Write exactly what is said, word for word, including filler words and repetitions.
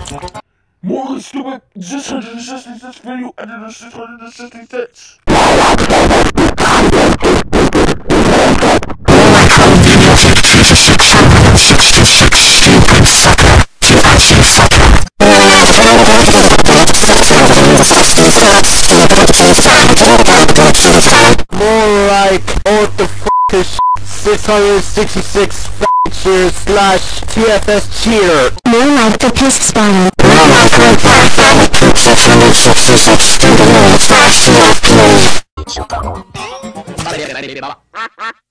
Morgen stupid six hundred sixty-six video editor six hundred sixty-six. More like, what the f*** is six hundred sixty-six f***ing cheers slash T F S cheer. More like the piss spine. More like the six hundred sixty-six slash T F P.